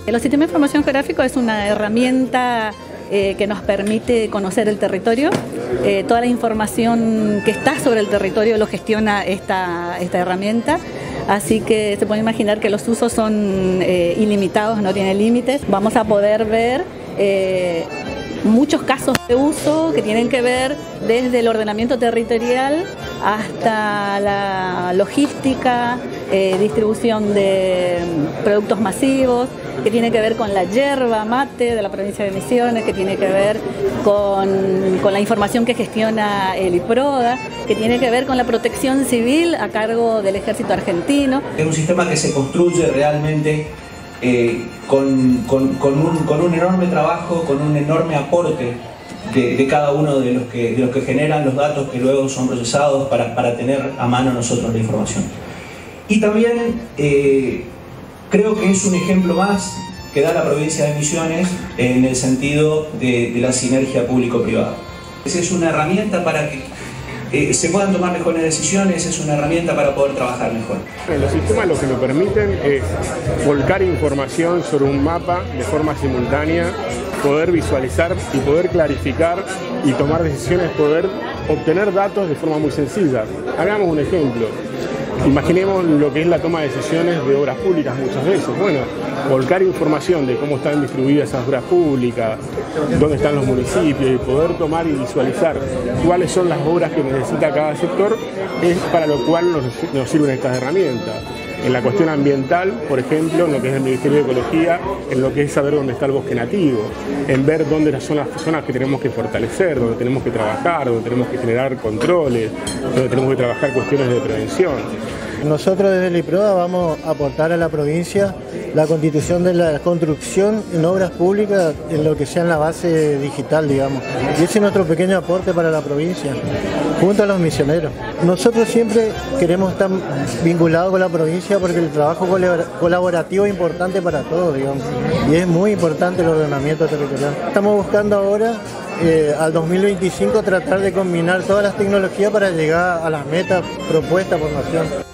Los sistemas de información geográfica es una herramienta que nos permite conocer el territorio. Toda la información que está sobre el territorio lo gestiona esta herramienta. Así que se puede imaginar que los usos son ilimitados, no tienen límites. Vamos a poder ver muchos casos de uso que tienen que ver desde el ordenamiento territorial hasta la logística, distribución de productos masivos, que tiene que ver con la yerba mate de la provincia de Misiones, que tiene que ver con la información que gestiona el IPRODA, que tiene que ver con la protección civil a cargo del Ejército Argentino. Es un sistema que se construye realmente con un enorme trabajo, con un enorme aporte de cada uno de los que generan los datos que luego son procesados para tener a mano nosotros la información. Y también creo que es un ejemplo más que da la provincia de Misiones en el sentido de la sinergia público-privada. Es una herramienta para que se puedan tomar mejores decisiones, es una herramienta para poder trabajar mejor. Los sistemas lo que nos permiten es volcar información sobre un mapa de forma simultánea, poder visualizar y poder clarificar y tomar decisiones, poder obtener datos de forma muy sencilla. Hagamos un ejemplo. Imaginemos lo que es la toma de decisiones de obras públicas muchas veces. Bueno, volcar información de cómo están distribuidas esas obras públicas, dónde están los municipios y poder tomar y visualizar cuáles son las obras que necesita cada sector es para lo cual nos sirven estas herramientas. En la cuestión ambiental, por ejemplo, en lo que es el Ministerio de Ecología, en lo que es saber dónde está el bosque nativo, en ver dónde son las zonas que tenemos que fortalecer, dónde tenemos que trabajar, dónde tenemos que generar controles, donde tenemos que trabajar cuestiones de prevención. Nosotros desde el IPRODA vamos a aportar a la provincia la constitución de la construcción en obras públicas en lo que sea en la base digital, digamos. Y ese es nuestro pequeño aporte para la provincia, junto a los misioneros. Nosotros siempre queremos estar vinculados con la provincia porque el trabajo colaborativo es importante para todos, digamos. Y es muy importante el ordenamiento territorial. Estamos buscando ahora al 2025 tratar de combinar todas las tecnologías para llegar a las metas propuestas por Nación.